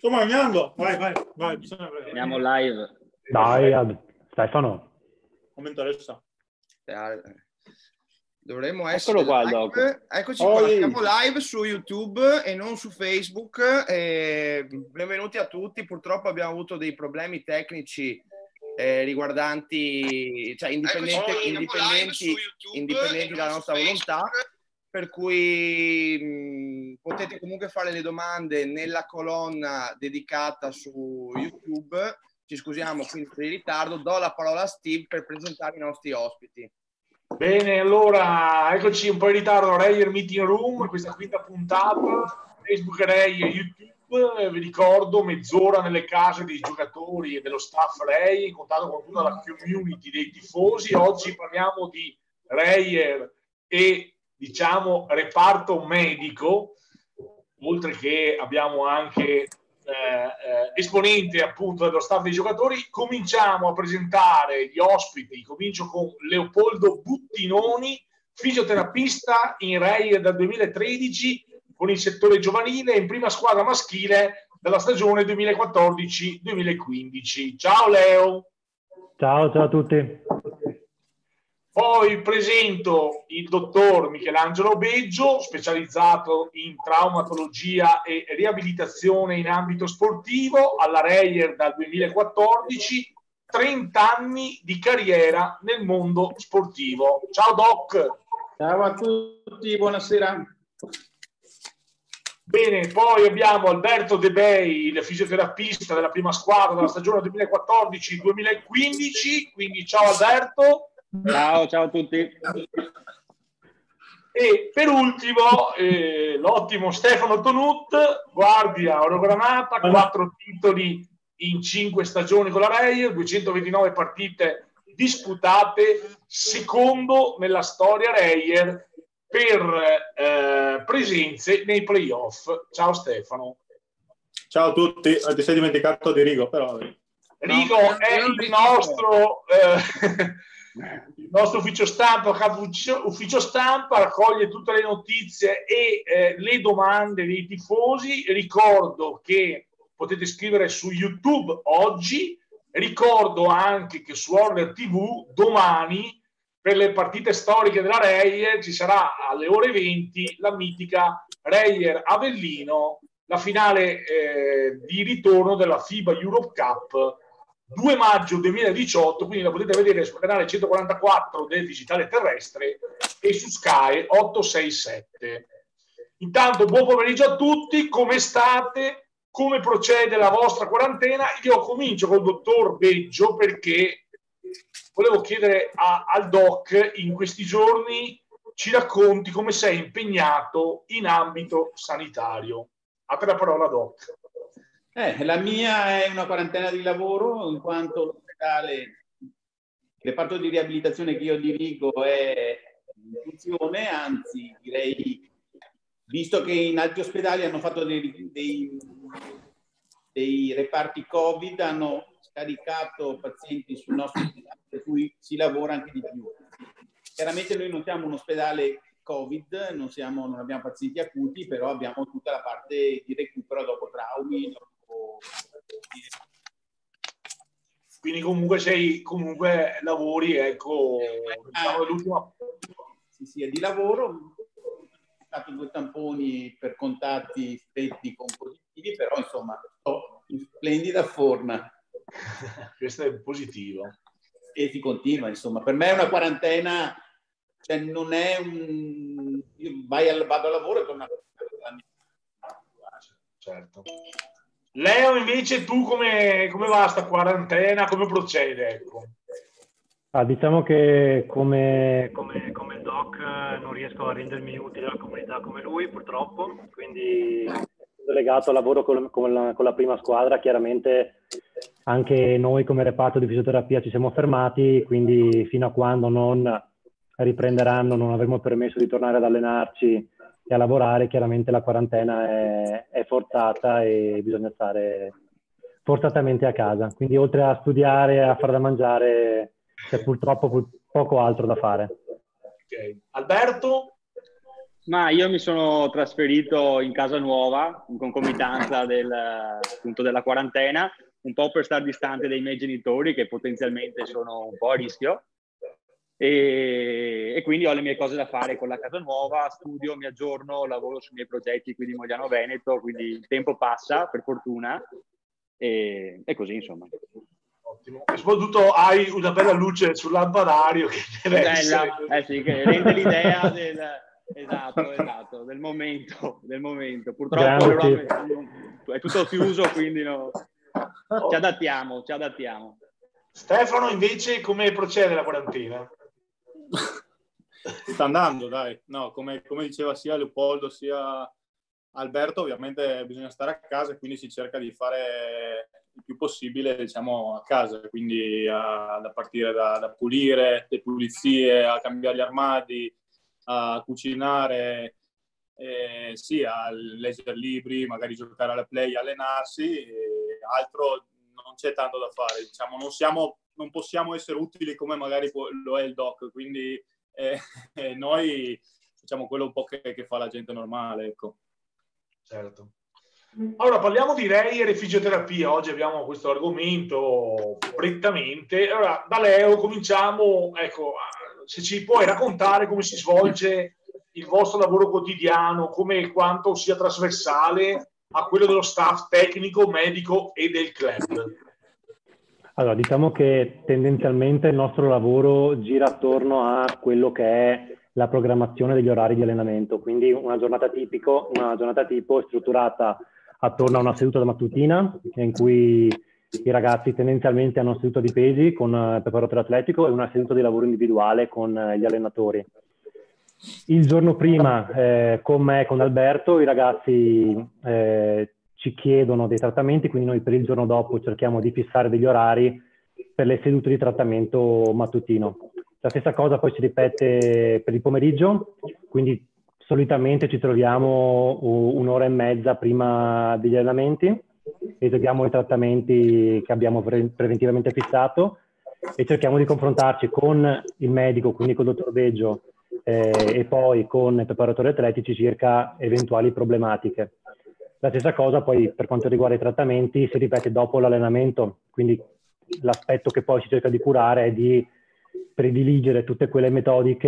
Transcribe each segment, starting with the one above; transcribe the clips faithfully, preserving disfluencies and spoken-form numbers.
Sto mangiando. Vai, vai, vai. Andiamo live. Dai, Stefano. Non mi interessa. Dovremmo essere Eccolo qua, live. Doc. Eccoci qua, siamo live su YouTube e non su Facebook. E benvenuti a tutti. Purtroppo abbiamo avuto dei problemi tecnici eh, riguardanti, cioè indipendenti, indipendenti, indipendenti dalla nostra volontà, per cui mh, potete comunque fare le domande nella colonna dedicata su YouTube. Ci scusiamo quindi per il ritardo. Do la parola a Steve per presentare i nostri ospiti. Bene, allora, eccoci un po' in ritardo, Reyer Meeting Room, questa quinta puntata, Facebook Reyer, YouTube, vi ricordo, mezz'ora nelle case dei giocatori e dello staff Reyer, in contatto con tutta la community dei tifosi. Oggi parliamo di Reyer e, diciamo, reparto medico, oltre che abbiamo anche... Eh, eh, esponente appunto dello staff dei giocatori. Cominciamo a presentare gli ospiti. Comincio con Leopoldo Buttinoni, fisioterapista in Reyer dal duemilatredici con il settore giovanile in prima squadra maschile della stagione duemilaquattordici duemilaquindici. Ciao Leo. Ciao, ciao a tutti. Poi presento il dottor Michelangelo Beggio, specializzato in traumatologia e riabilitazione in ambito sportivo, alla Reyer dal duemilaquattordici, trenta anni di carriera nel mondo sportivo. Ciao Doc. Ciao a tutti, buonasera. Bene, poi abbiamo Alberto De Bei, il fisioterapista della prima squadra della stagione duemilaquattordici duemilaquindici, quindi ciao Alberto. Ciao, ciao a tutti. E per ultimo eh, l'ottimo Stefano Tonut, guardia orogranata, quattro titoli in cinque stagioni con la Reyer, duecentoventinove partite disputate, secondo nella storia Reyer per eh, presenze nei playoff. Ciao Stefano. Ciao a tutti, ti sei dimenticato di Rigo, però... Rigo no, è il nostro... Eh, il nostro ufficio stampa, capo ufficio, ufficio stampa, raccoglie tutte le notizie e eh, le domande dei tifosi. Ricordo che potete scrivere su YouTube oggi, ricordo anche che su Horner tivù domani per le partite storiche della Reyer ci sarà alle ore venti la mitica Reyer Avellino, la finale eh, di ritorno della FIBA Europe Cup due maggio duemiladiciotto, quindi la potete vedere sul canale centoquarantaquattro del digitale terrestre e su Sky ottocentosessantasette. Intanto buon pomeriggio a tutti, come state? Come procede la vostra quarantena? Io comincio col dottor Beggio perché volevo chiedere a, al doc, in questi giorni ci racconti come sei impegnato in ambito sanitario. A te la parola, doc. Eh, la mia è una quarantena di lavoro, in quanto l'ospedale, il reparto di riabilitazione che io dirigo è in funzione, anzi direi, visto che in altri ospedali hanno fatto dei, dei, dei reparti Covid, hanno scaricato pazienti sul nostro ospedale, per cui si lavora anche di più. Chiaramente noi non siamo un ospedale Covid, non, siamo, non abbiamo pazienti acuti, però abbiamo tutta la parte di recupero dopo traumi, dopo... Quindi comunque sei comunque lavori, ecco, diciamo, l'ultima... Sì, sì, è di lavoro. Ho fatto due tamponi per contatti stretti con positivi, però insomma sto in splendida forma. Questo è positivo. E si continua, insomma. Per me è una quarantena, cioè non è un... Io vai al, vado al lavoro e torno a... Certo. Leo, invece, tu come, come va sta quarantena? Come procede? Ecco. Ah, diciamo che come, come, come il doc non riesco a rendermi utile alla comunità come lui, purtroppo, quindi sono legato al lavoro con, con, la, con la prima squadra. Chiaramente anche noi come reparto di fisioterapia ci siamo fermati, quindi fino a quando non riprenderanno, non avremo permesso di tornare ad allenarci e a lavorare, chiaramente la quarantena è, è forzata e bisogna stare forzatamente a casa. Quindi oltre a studiare e a far da mangiare c'è purtroppo poco altro da fare. Okay. Alberto? Ma io mi sono trasferito in casa nuova, in concomitanza del, appunto della quarantena, un po' per stare distante dai miei genitori che potenzialmente sono un po' a rischio. E, e quindi ho le mie cose da fare con la casa nuova, studio, mi aggiorno, lavoro sui miei progetti qui di Mogliano Veneto, quindi il tempo passa, per fortuna, e, e così insomma. Ottimo. E soprattutto hai una bella luce sul lampadario che deve Bella, essere... eh sì, che rende l'idea del, esatto, esatto, del momento, del momento. Purtroppo Grande, però è tutto chiuso, quindi no, ci adattiamo, ci adattiamo. Stefano, invece, come procede la quarantena? Sta andando, dai. No, come, come diceva sia Leopoldo sia Alberto, ovviamente bisogna stare a casa e quindi si cerca di fare il più possibile, diciamo, a casa. Quindi a, da partire da, da pulire, le pulizie, a cambiare gli armadi, a cucinare, eh, sì, a leggere libri, magari giocare alla play, allenarsi. E altro non c'è tanto da fare. Diciamo, non siamo, non possiamo essere utili come magari lo è il doc, quindi eh, eh, noi facciamo quello un po' che, che fa la gente normale, ecco. Certo. Allora parliamo di Reyer e fisioterapia. Oggi abbiamo questo argomento prettamente. Allora, da Leo cominciamo. Ecco, se ci puoi raccontare come si svolge il vostro lavoro quotidiano, come quanto sia trasversale a quello dello staff tecnico, medico e del club. Allora, diciamo che tendenzialmente il nostro lavoro gira attorno a quello che è la programmazione degli orari di allenamento, quindi una giornata tipico, una giornata tipo è strutturata attorno a una seduta mattutina in cui i ragazzi tendenzialmente hanno una seduta di pesi con il preparatore atletico e una seduta di lavoro individuale con gli allenatori. Il giorno prima, eh, con me e con Alberto, i ragazzi eh, ci chiedono dei trattamenti, quindi noi per il giorno dopo cerchiamo di fissare degli orari per le sedute di trattamento mattutino. La stessa cosa poi si ripete per il pomeriggio, quindi solitamente ci troviamo un'ora e mezza prima degli allenamenti, eseguiamo i trattamenti che abbiamo pre- preventivamente fissato e cerchiamo di confrontarci con il medico, quindi con il dottor Beggio, eh, e poi con i preparatori atletici circa eventuali problematiche. La stessa cosa poi per quanto riguarda i trattamenti si ripete dopo l'allenamento, quindi l'aspetto che poi si cerca di curare è di prediligere tutte quelle metodiche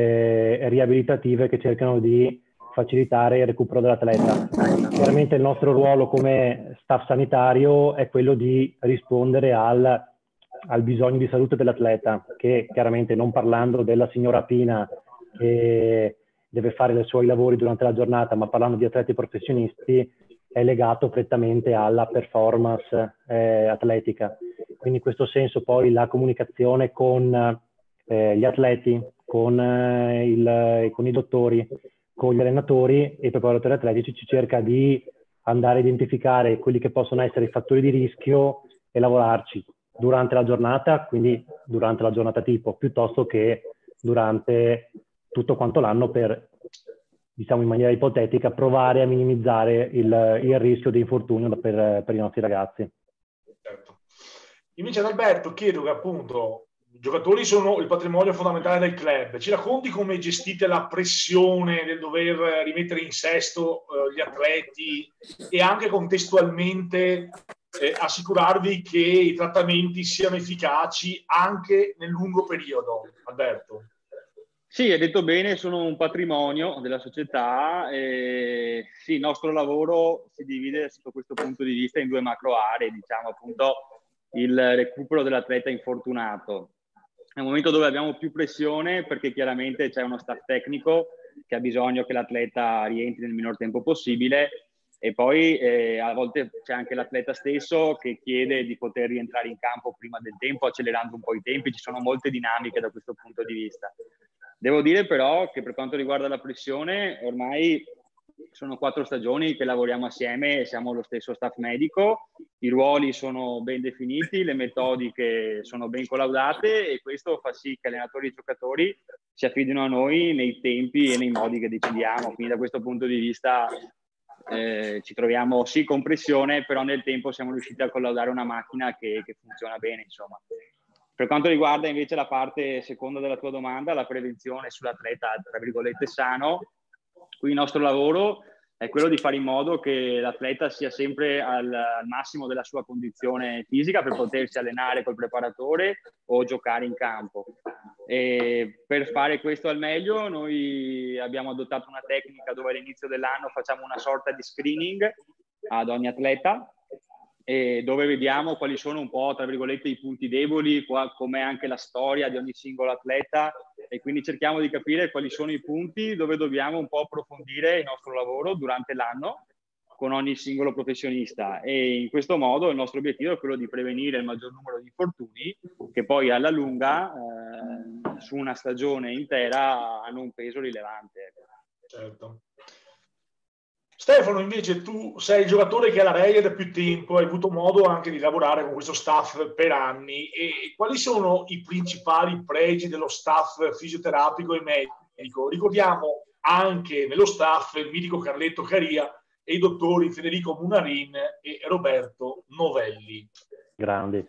eh, riabilitative che cercano di facilitare il recupero dell'atleta. Chiaramente il nostro ruolo come staff sanitario è quello di rispondere al, al bisogno di salute dell'atleta, che chiaramente non parlando della signora Pina che deve fare i suoi lavori durante la giornata, ma parlando di atleti professionisti, è legato prettamente alla performance eh, atletica. Quindi in questo senso poi la comunicazione con eh, gli atleti, con, eh, il, con i dottori, con gli allenatori e i preparatori atletici ci cerca di andare a identificare quelli che possono essere i fattori di rischio e lavorarci durante la giornata, quindi durante la giornata tipo, piuttosto che durante tutto quanto l'anno per, diciamo in maniera ipotetica, provare a minimizzare il, il rischio di infortunio per, per i nostri ragazzi. Certo. Invece ad Alberto chiedo che appunto i giocatori sono il patrimonio fondamentale del club. Ci racconti come gestite la pressione del dover rimettere in sesto eh, gli atleti e anche contestualmente eh, assicurarvi che i trattamenti siano efficaci anche nel lungo periodo, Alberto? Sì, hai detto bene, sono un patrimonio della società e sì, il nostro lavoro si divide sotto questo punto di vista in due macro aree, diciamo appunto il recupero dell'atleta infortunato. È un momento dove abbiamo più pressione perché chiaramente c'è uno staff tecnico che ha bisogno che l'atleta rientri nel minor tempo possibile e poi eh, a volte c'è anche l'atleta stesso che chiede di poter rientrare in campo prima del tempo, accelerando un po' i tempi. Ci sono molte dinamiche da questo punto di vista. Devo dire però che per quanto riguarda la pressione, ormai sono quattro stagioni che lavoriamo assieme e siamo lo stesso staff medico, i ruoli sono ben definiti, le metodiche sono ben collaudate e questo fa sì che allenatori e giocatori si affidino a noi nei tempi e nei modi che decidiamo. Quindi da questo punto di vista eh, ci troviamo sì con pressione, però nel tempo siamo riusciti a collaudare una macchina che, che funziona bene, insomma. Per quanto riguarda invece la parte seconda della tua domanda, la prevenzione sull'atleta, tra virgolette, sano, Quindi il nostro lavoro è quello di fare in modo che l'atleta sia sempre al, al massimo della sua condizione fisica per potersi allenare col preparatore o giocare in campo. E per fare questo al meglio noi abbiamo adottato una tecnica dove all'inizio dell'anno facciamo una sorta di screening ad ogni atleta, e dove vediamo quali sono un po', tra virgolette, i punti deboli, come anche la storia di ogni singolo atleta, e quindi cerchiamo di capire quali sono i punti dove dobbiamo un po' approfondire il nostro lavoro durante l'anno con ogni singolo professionista, e in questo modo il nostro obiettivo è quello di prevenire il maggior numero di infortuni che poi alla lunga eh, su una stagione intera hanno un peso rilevante. Certo. Stefano, invece tu sei il giocatore che ha la Reia da più tempo, hai avuto modo anche di lavorare con questo staff per anni, e quali sono i principali pregi dello staff fisioterapico e medico? Ricordiamo anche nello staff il mitico Carletto Caria e i dottori Federico Munarin e Roberto Novelli. Grandi.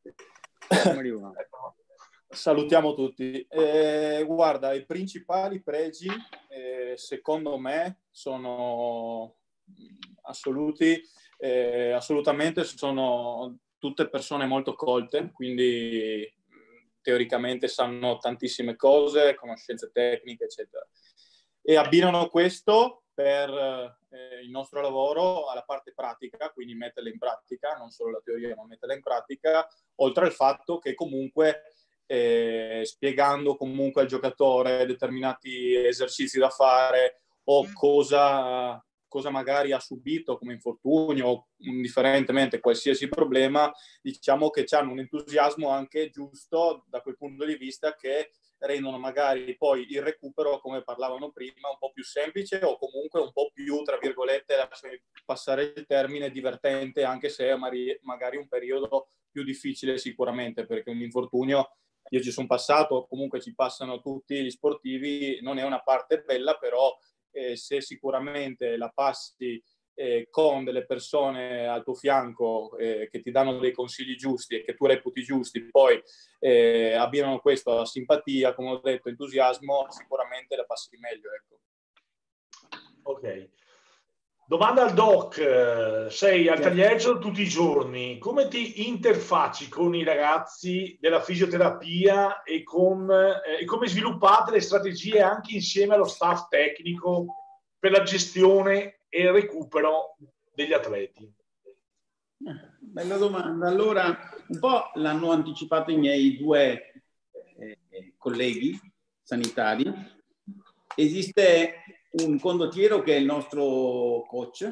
Salutiamo tutti. Eh, guarda, i principali pregi, eh, secondo me, sono assoluti, eh, assolutamente sono tutte persone molto colte, quindi teoricamente sanno tantissime cose, conoscenze tecniche, eccetera. E abbinano questo per eh, il nostro lavoro alla parte pratica, quindi metterla in pratica, non solo la teoria, ma metterla in pratica, oltre al fatto che comunque Eh, spiegando comunque al giocatore determinati esercizi da fare o cosa, cosa magari ha subito come infortunio o indifferentemente qualsiasi problema, diciamo che hanno un entusiasmo anche giusto da quel punto di vista, che rendono magari poi il recupero, come parlavano prima, un po' più semplice o comunque un po' più, tra virgolette, lasciami passare il termine, divertente, anche se è magari un periodo più difficile sicuramente, perché un infortunio, io ci sono passato, comunque ci passano tutti gli sportivi, non è una parte bella, però eh, se sicuramente la passi eh, con delle persone al tuo fianco eh, che ti danno dei consigli giusti e che tu reputi giusti, poi eh, abbinano questo a simpatia, come ho detto, entusiasmo, sicuramente la passi meglio. Ecco. Ok. Domanda al doc, sei al taglieggio tutti i giorni, come ti interfacci con i ragazzi della fisioterapia e, con, eh, e come sviluppate le strategie anche insieme allo staff tecnico per la gestione e il recupero degli atleti? Bella domanda. Allora, un po' l'hanno anticipato i miei due eh, colleghi sanitari. Esiste un condottiero che è il nostro coach,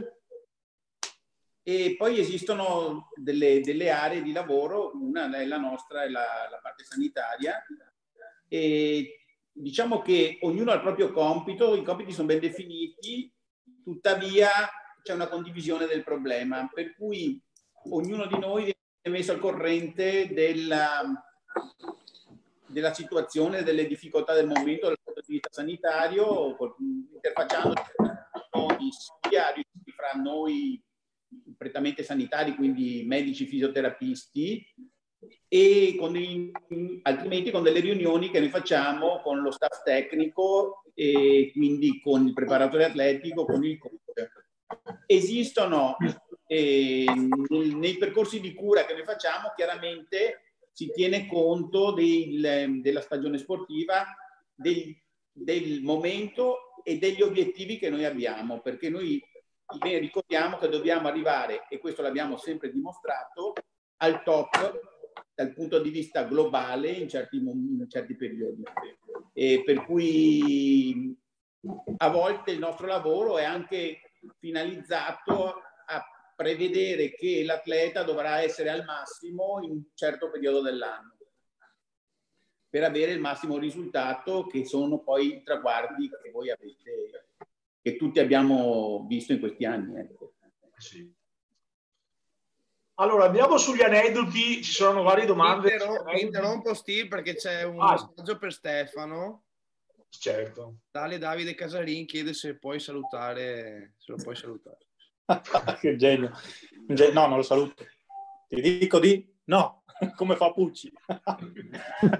e poi esistono delle, delle aree di lavoro, una è la nostra, è la, la parte sanitaria, e diciamo che ognuno ha il proprio compito, i compiti sono ben definiti, tuttavia c'è una condivisione del problema, per cui ognuno di noi è messo al corrente della, della situazione, delle difficoltà del momento dal punto di vista sanitario, interfacciando sia fra noi prettamente sanitari, quindi medici, fisioterapisti, e con dei, altrimenti con delle riunioni che noi facciamo con lo staff tecnico e quindi con il preparatore atletico, con il coach. Esistono eh, nei, nei percorsi di cura che noi facciamo, chiaramente si tiene conto del, della stagione sportiva, del, del momento e degli obiettivi che noi abbiamo, perché noi bene, ricordiamo che dobbiamo arrivare, e questo l'abbiamo sempre dimostrato, al top dal punto di vista globale in certi, in certi periodi. E per cui a volte il nostro lavoro è anche finalizzato a prevedere che l'atleta dovrà essere al massimo in un certo periodo dell'anno per avere il massimo risultato, che sono poi i traguardi che voi avete, che tutti abbiamo visto in questi anni. Ecco. Sì. Allora, andiamo sugli aneddoti, ci sono varie domande. Interrompo, interrompo Steve, perché c'è un ah. messaggio per Stefano. Certo. Tale Davide Casarin chiede se puoi salutare, se lo puoi salutare. Che genio. No, non lo saluto. Ti dico di no, come fa Pucci.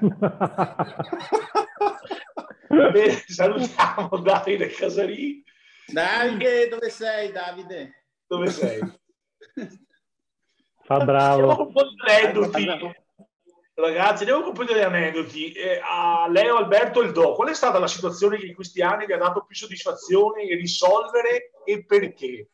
Bene, salutiamo Davide Casarin. Davide, dove sei, Davide? Dove sei? Fa bravo. Andiamo con un po' di aneddoti. Ragazzi, andiamo con un po' di aneddoti. Eh, a Leo, Alberto e il Do, qual è stata la situazione che in questi anni vi ha dato più soddisfazione e risolvere e perché?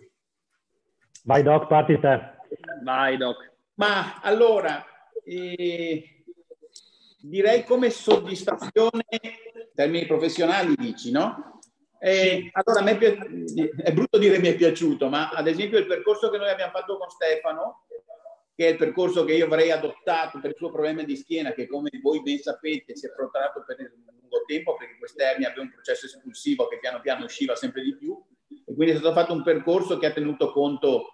Vai Doc, parti te. Vai Doc. Ma allora, eh, direi come soddisfazione, termini professionali dici, no? Eh, Sì. Allora, a me pi- è brutto dire mi è piaciuto, ma ad esempio il percorso che noi abbiamo fatto con Stefano, che è il percorso che io avrei adottato per il suo problema di schiena, che come voi ben sapete si è protrattato per un lungo tempo, perché quest'ernia aveva un processo espulsivo che piano piano usciva sempre di più, e quindi è stato fatto un percorso che ha tenuto conto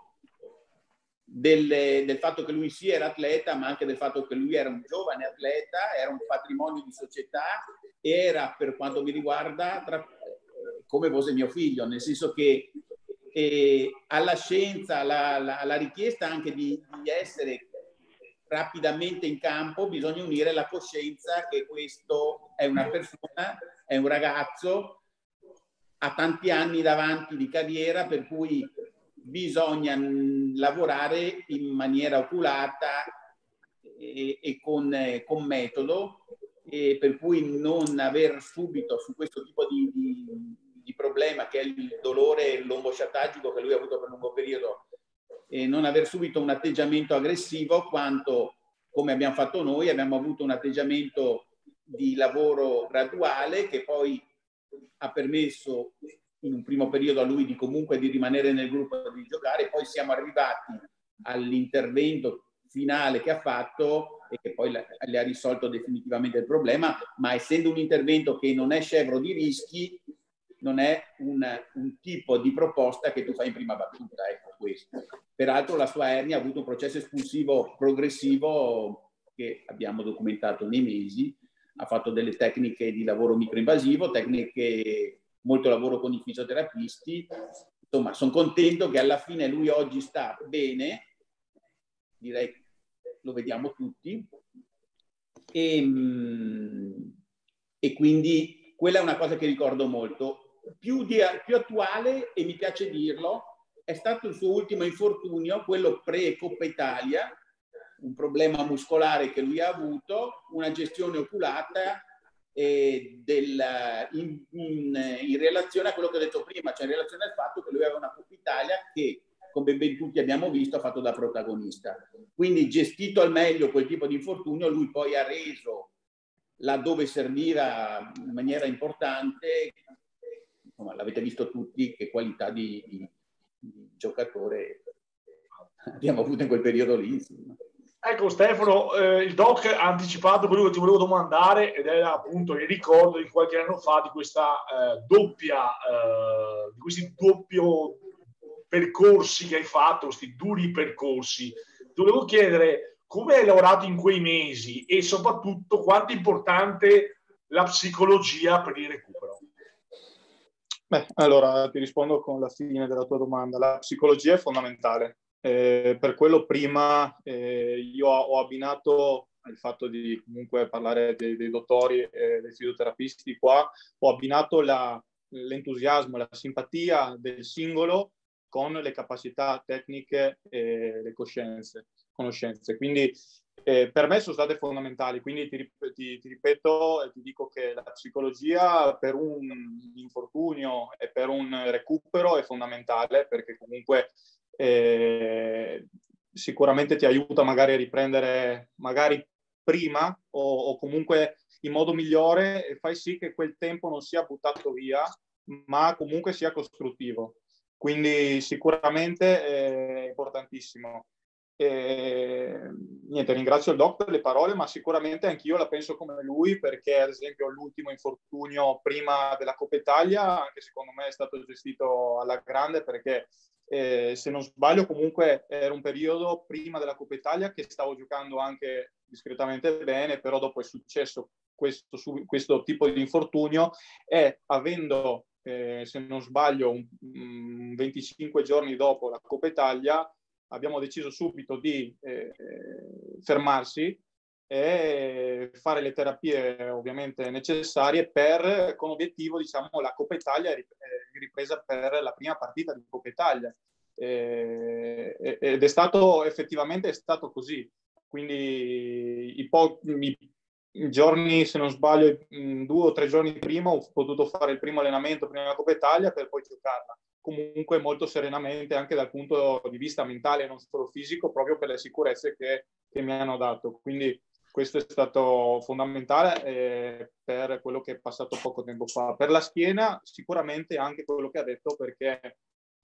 del, del fatto che lui sì era atleta, ma anche del fatto che lui era un giovane atleta, era un patrimonio di società, era, per quanto mi riguarda, tra, come fosse mio figlio, nel senso che eh, alla scienza, alla, alla, alla richiesta anche di, di essere rapidamente in campo, bisogna unire la coscienza che questo è una persona, è un ragazzo, ha tanti anni davanti di carriera, per cui bisogna lavorare in maniera oculata e, e con, eh, con metodo, e per cui non aver subito su questo tipo di, di, di problema, che è il dolore lombosciatagico che lui ha avuto per un lungo periodo, e non aver subito un atteggiamento aggressivo, quanto, come abbiamo fatto noi, abbiamo avuto un atteggiamento di lavoro graduale che poi ha permesso in un primo periodo a lui di comunque di rimanere nel gruppo e di giocare. Poi siamo arrivati all'intervento finale che ha fatto e che poi le ha risolto definitivamente il problema, ma essendo un intervento che non è scevro di rischi, non è un, un tipo di proposta che tu fai in prima battuta, ecco questo. Peraltro la sua ernia ha avuto un processo espulsivo progressivo che abbiamo documentato nei mesi, ha fatto delle tecniche di lavoro microinvasivo, tecniche, molto lavoro con i fisioterapisti, insomma sono contento che alla fine lui oggi sta bene, direi che lo vediamo tutti, e, e quindi quella è una cosa che ricordo molto. Più, di, più attuale, e mi piace dirlo, è stato il suo ultimo infortunio, quello pre-Coppa Italia, un problema muscolare che lui ha avuto, una gestione oculata eh, del, in, in, in relazione a quello che ho detto prima, cioè in relazione al fatto che lui aveva una Coppa Italia che, come ben tutti abbiamo visto, ha fatto da protagonista. Quindi, gestito al meglio quel tipo di infortunio, lui poi ha reso laddove serviva in maniera importante. Insomma, l'avete visto tutti che qualità di, di, di giocatore abbiamo avuto in quel periodo lì. Insomma. Ecco Stefano, eh, il Doc ha anticipato quello che ti volevo domandare, ed era appunto il ricordo di qualche anno fa di questa eh, doppia, eh, di questi doppio percorsi che hai fatto, questi duri percorsi. Ti volevo chiedere come hai lavorato in quei mesi e soprattutto quanto è importante la psicologia per il recupero. Beh, allora ti rispondo con la fine della tua domanda. La psicologia è fondamentale. Eh, per quello prima eh, io ho abbinato il fatto di comunque parlare dei, dei dottori e dei fisioterapisti qua, ho abbinato la, l'entusiasmo, la simpatia del singolo con le capacità tecniche e le coscienze, conoscenze. Quindi eh, per me sono state fondamentali. Quindi ti, ti, ti ripeto e ti dico che la psicologia per un infortunio e per un recupero è fondamentale, perché comunque Eh, sicuramente ti aiuta magari a riprendere magari prima o, o comunque in modo migliore, e fai sì che quel tempo non sia buttato via, ma comunque sia costruttivo. Quindi sicuramente è importantissimo. E, niente, ringrazio il Doc per le parole, ma sicuramente anch'io la penso come lui, perché ad esempio l'ultimo infortunio prima della Coppa Italia anche secondo me è stato gestito alla grande, perché Eh, se non sbaglio comunque era un periodo prima della Coppa Italia che stavo giocando anche discretamente bene, però dopo è successo questo, questo tipo di infortunio, e avendo eh, se non sbaglio un, un venticinque giorni dopo la Coppa Italia abbiamo deciso subito di eh, fermarsi, e fare le terapie ovviamente necessarie per, con obiettivo, diciamo, la Coppa Italia ripresa per la prima partita di Coppa Italia. E, ed è stato effettivamente è stato così. Quindi i, po- i, i giorni, se non sbaglio, due o tre giorni prima ho potuto fare il primo allenamento prima della Coppa Italia per poi giocarla. Comunque molto serenamente anche dal punto di vista mentale, non solo fisico, proprio per le sicurezze che, che mi hanno dato. Quindi questo è stato fondamentale eh, per quello che è passato poco tempo fa. Per la schiena sicuramente anche quello che ha detto, perché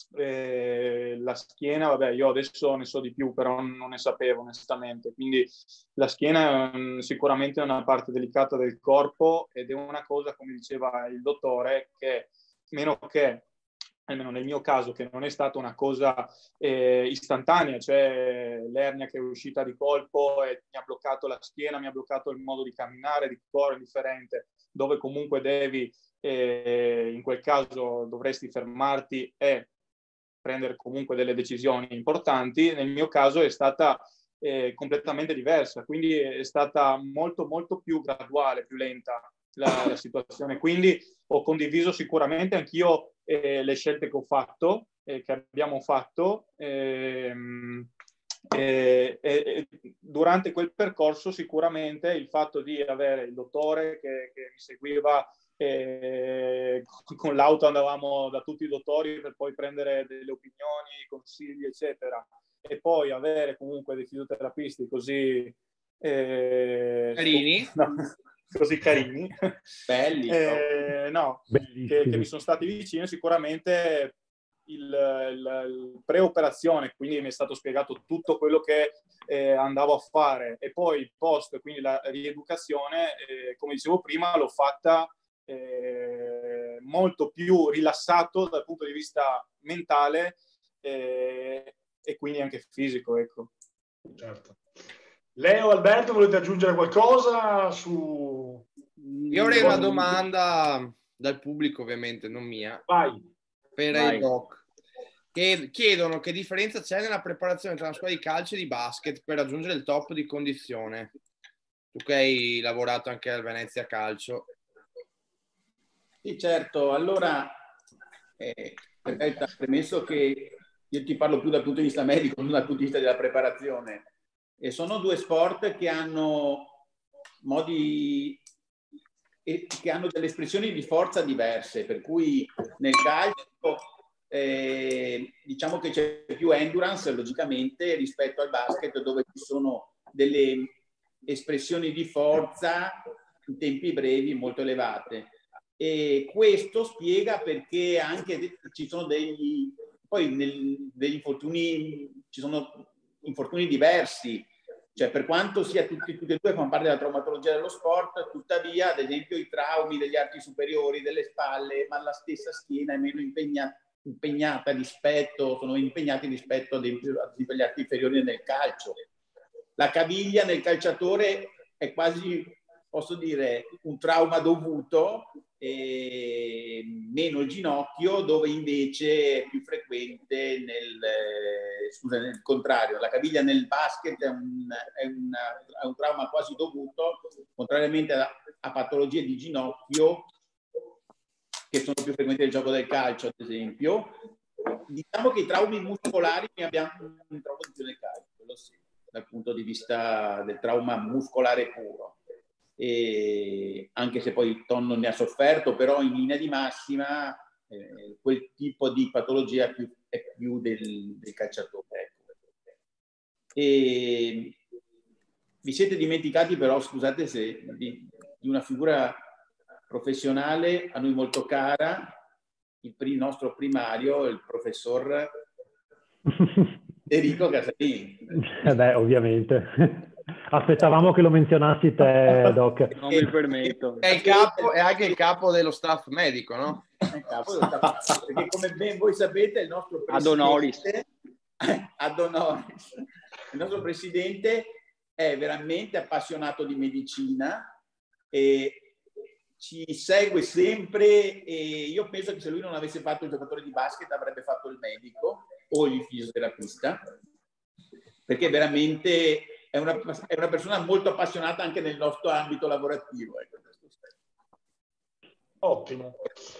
eh, la schiena, vabbè, io adesso ne so di più, però non ne sapevo onestamente. Quindi la schiena è un, sicuramente una parte delicata del corpo ed è una cosa, come diceva il dottore, che meno che almeno nel mio caso, che non è stata una cosa eh, istantanea, cioè l'ernia che è uscita di colpo e mi ha bloccato la schiena, mi ha bloccato il modo di camminare, di cuore differente, dove comunque devi, eh, in quel caso dovresti fermarti e prendere comunque delle decisioni importanti. Nel mio caso è stata eh, completamente diversa, quindi è stata molto molto più graduale, più lenta la, la situazione. Quindi ho condiviso sicuramente anch'io eh, le scelte che ho fatto, eh, che abbiamo fatto, ehm, e, e, e durante quel percorso sicuramente il fatto di avere il dottore che, che mi seguiva, eh, con l'auto andavamo da tutti i dottori per poi prendere delle opinioni, consigli eccetera, e poi avere comunque dei fisioterapisti così eh, carini, no, così carini, belli, eh, no, che, che mi sono stati vicini. Sicuramente il, il, il pre-operazione, quindi mi è stato spiegato tutto quello che eh, andavo a fare, e poi il post, quindi la rieducazione, eh, come dicevo prima, l'ho fatta eh, molto più rilassato dal punto di vista mentale eh, e quindi anche fisico, ecco. Certo. Leo, Alberto, volete aggiungere qualcosa su... Io avrei una domanda dal pubblico, ovviamente, non mia. Vai. Per Vai. il doc. Che chiedono che differenza c'è nella preparazione tra una squadra di calcio e di basket per raggiungere il top di condizione. Tu che hai lavorato anche al Venezia Calcio. Sì, certo. Allora, eh, per carità, premesso che io ti parlo più dal punto di vista medico, non dal punto di vista della preparazione. E sono due sport che hanno modi e che hanno delle espressioni di forza diverse, per cui nel calcio eh, diciamo che c'è più endurance logicamente rispetto al basket, dove ci sono delle espressioni di forza in tempi brevi molto elevate, e questo spiega perché anche ci sono degli poi nel, degli infortuni, ci sono infortuni diversi. Cioè, per quanto sia tutti, tutti e due fanno parte della traumatologia dello sport, tuttavia, ad esempio, i traumi degli arti superiori, delle spalle, ma la stessa schiena è meno impegnata, impegnata rispetto, sono impegnati rispetto ad esempio agli arti inferiori nel calcio. La caviglia nel calciatore è quasi, posso dire, un trauma dovuto, e meno il ginocchio, dove invece è più frequente nel, eh, scusa, nel contrario, la caviglia nel basket è un, è una, è un trauma quasi dovuto, contrariamente a, a patologie di ginocchio che sono più frequenti nel gioco del calcio, ad esempio. Diciamo che i traumi muscolari ne abbiamo un trauma di più nel calcio, quello sì, dal punto di vista del trauma muscolare puro. E anche se poi Tonno ne ha sofferto, però in linea di massima eh, quel tipo di patologia più, è più del, del calciatore. E vi siete dimenticati però, scusate se, di, di una figura professionale a noi molto cara, il, il nostro primario, il professor Enrico Casalini. Eh beh, ovviamente. Aspettavamo che lo menzionassi te, Doc. Non mi permetto. È, il capo, è anche il capo dello staff medico, no? È il capo dello staff, perché come ben voi sapete il nostro Ad presidente honoris. ad honoris, il nostro presidente è veramente appassionato di medicina e ci segue sempre, e io penso che se lui non avesse fatto il giocatore di basket avrebbe fatto il medico o il fisioterapista, perché veramente è una, è una persona molto appassionata anche nel nostro ambito lavorativo. Ecco. Ottimo.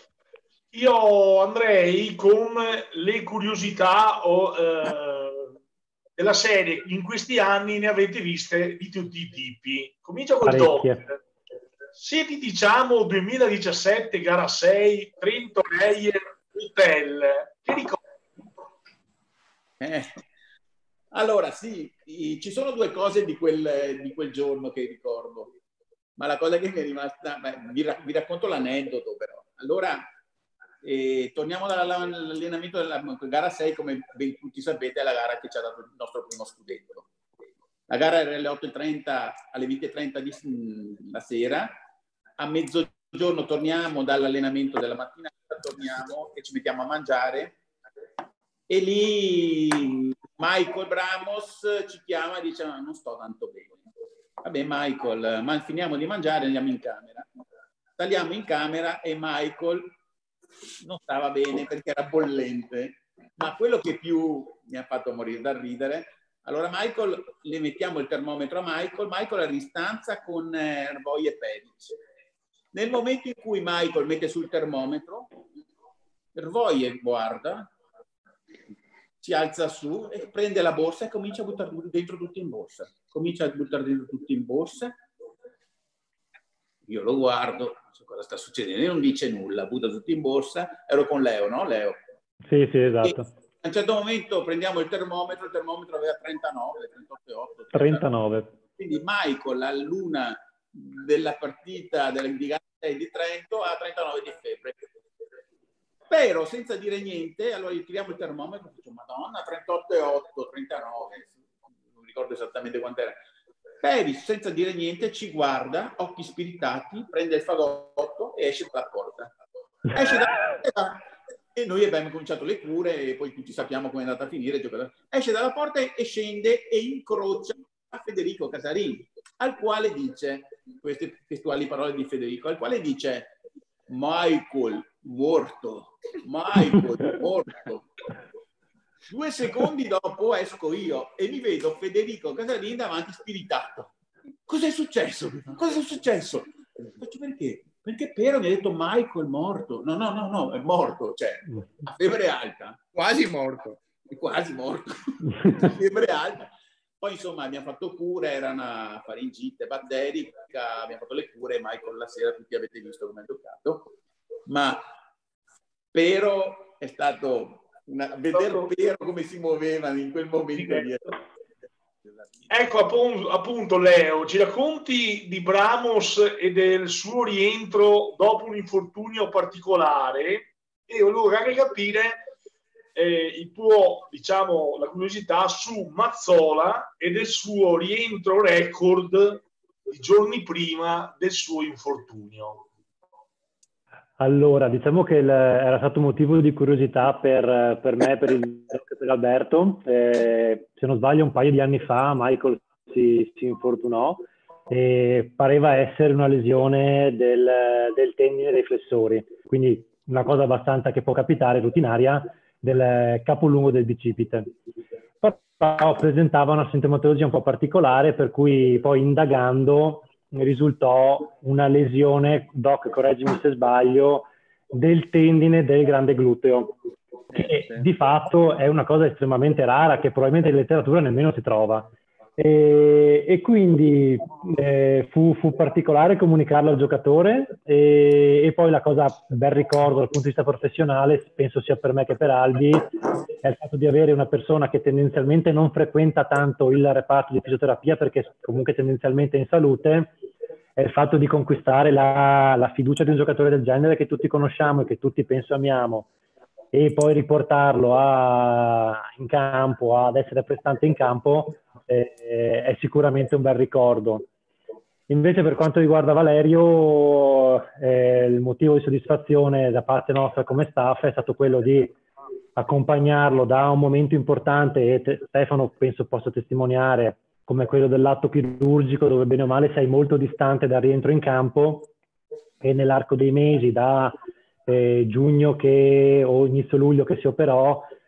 Io andrei con le curiosità o, eh, della serie. In questi anni ne avete viste di tutti i tipi. Comincia col Doc. Se ti diciamo duemiladiciassette, gara sei, Trento Reyer, Hotel, che ricordi? Eh. Allora, sì, ci sono due cose di quel, di quel giorno che ricordo, ma la cosa che mi è rimasta, beh, vi, vi racconto l'aneddoto però. Allora, eh, torniamo dall'allenamento della gara sei, come ben tutti sapete, è la gara che ci ha dato il nostro primo scudetto. La gara era alle otto e trenta, alle venti e trenta di la sera, a mezzogiorno torniamo dall'allenamento della mattinata, torniamo e ci mettiamo a mangiare e lì Michael Bramos ci chiama e dice: non sto tanto bene. Vabbè Michael, ma finiamo di mangiare e andiamo in camera. Saliamo in camera e Michael non stava bene perché era bollente, ma quello che più mi ha fatto morire da ridere, allora Michael, le mettiamo il termometro a Michael, Michael era in stanza con eh, Roy e Pedic. Nel momento in cui Michael mette sul termometro, Roy guarda, si alza su e prende la borsa e comincia a buttare dentro tutti in borsa. Comincia a buttare dentro tutti in borsa. Io lo guardo, non so cosa sta succedendo, non dice nulla, butta tutti in borsa. Ero con Leo, no Leo? Sì, sì, esatto. E a un certo momento prendiamo il termometro, il termometro aveva trentanove, trentotto e otto. trentanove. Quindi Michael all'una della partita di gara sei di Trento ha trentanove di febbre. Però senza dire niente, allora gli tiriamo il termometro e facciamo: Madonna, trentotto e otto, trentanove, non ricordo esattamente quant'era. Peri, senza dire niente, ci guarda, occhi spiritati, prende il fagotto e esce dalla porta. Esce dalla porta e noi abbiamo cominciato le cure e poi tutti sappiamo come è andata a finire. Esce dalla porta e scende e incrocia Federico Casarini, al quale dice, queste testuali parole di Federico, al quale dice: Michael morto, Michael morto. Due secondi dopo esco io e mi vedo Federico Casarini davanti spiritato. Cos'è successo? Cosa è successo? Faccio: perché? Perché Pero mi ha detto Michael morto. No, no, no, no, è morto, cioè a febbre alta. Quasi morto. Quasi morto. A febbre alta. Poi insomma abbiamo fatto cure, era una faringite batterica, abbiamo fatto le cure, Michael la sera tutti avete visto come è giocato. Ma Pero è stato una, vedere Pero come si muoveva in quel momento lì. Ecco appunto, appunto Leo, ci racconti di Bramos e del suo rientro dopo un infortunio particolare e volevo anche capire eh, il tuo, diciamo, la curiosità su Mazzola e del suo rientro record i giorni prima del suo infortunio. Allora, diciamo che il, era stato un motivo di curiosità per, per me, per, il, per Alberto. Eh, se non sbaglio, un paio di anni fa Michael si, si infortunò e pareva essere una lesione del, del tendine dei flessori, quindi una cosa abbastanza che può capitare, rutinaria, del capolungo del bicipite. Però presentava una sintomatologia un po' particolare, per cui poi indagando mi risultò una lesione, doc, correggimi se sbaglio, del tendine del grande gluteo, che eh, sì. Di fatto è una cosa estremamente rara che probabilmente in letteratura nemmeno si trova. E, e quindi eh, fu, fu particolare comunicarlo al giocatore e, e poi la cosa, bel ricordo dal punto di vista professionale, penso sia per me che per Albi, è il fatto di avere una persona che tendenzialmente non frequenta tanto il reparto di fisioterapia perché comunque tendenzialmente è in salute, è il fatto di conquistare la, la fiducia di un giocatore del genere che tutti conosciamo e che tutti penso amiamo, e poi riportarlo a, in campo, ad essere prestante in campo, eh, è sicuramente un bel ricordo. Invece per quanto riguarda Valerio, eh, il motivo di soddisfazione da parte nostra come staff è stato quello di accompagnarlo da un momento importante, e te, Stefano penso possa testimoniare, come quello dell'atto chirurgico, dove bene o male sei molto distante dal rientro in campo, e nell'arco dei mesi da eh, giugno che, o inizio luglio che si operò,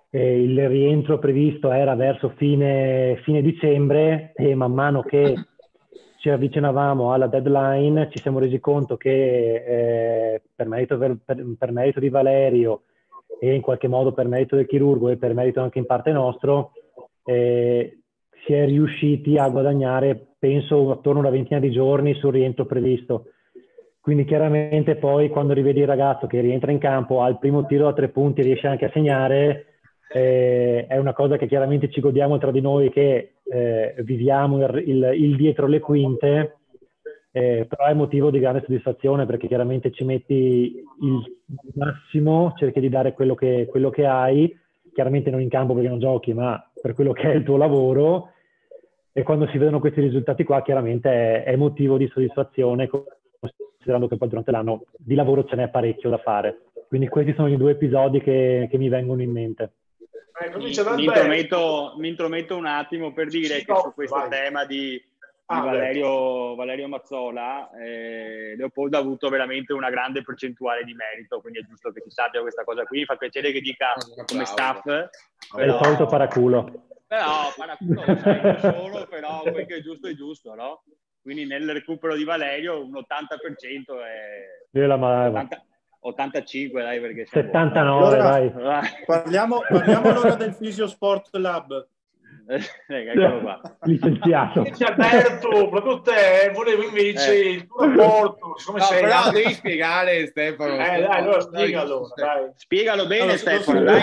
eh, il rientro previsto era verso fine, fine dicembre, e man mano che ci avvicinavamo alla deadline ci siamo resi conto che eh, per, merito, per, per merito di Valerio e in qualche modo per merito del chirurgo e per merito anche in parte nostro, eh, si è riusciti a guadagnare, penso, attorno a una ventina di giorni sul rientro previsto. Quindi chiaramente poi quando rivedi il ragazzo che rientra in campo, ha il primo tiro a tre punti e riesce anche a segnare, eh, è una cosa che chiaramente ci godiamo tra di noi, che eh, viviamo il, il, il dietro le quinte, eh, però è motivo di grande soddisfazione, perché chiaramente ci metti il massimo, cerchi di dare quello che, quello che hai, chiaramente non in campo perché non giochi, ma per quello che è il tuo lavoro, e quando si vedono questi risultati qua chiaramente è, è motivo di soddisfazione, considerando che poi durante l'anno di lavoro ce n'è parecchio da fare. Quindi questi sono i due episodi che, che mi vengono in mente. Ecco, mi, mi, intrometto, mi intrometto un attimo per dire sì, che no, su questo vai. tema di, di ah, Valerio, Valerio Mazzola, eh, Leopoldo ha avuto veramente una grande percentuale di merito, quindi è giusto che si sappia questa cosa qui. Mi fa piacere che dica come staff. Però, è il solito paraculo. Però paraculo lo sai da solo, però quel che è giusto è giusto, no? Quindi nel recupero di Valerio un ottanta per cento è ottanta, ottantacinque, dai, perché settantanove, allora, dai. Parliamo, parliamo allora del Physiosport Lab. Eccolo qua. Licenziato. Alberto, proprio te, volevo invece eh. il tuo rapporto. Come no, sei? Però anche... devi spiegare, Stefano. Eh, Stefano. dai, allora spiegalo. Dai. Spiegalo bene, allora, Stefano, dai.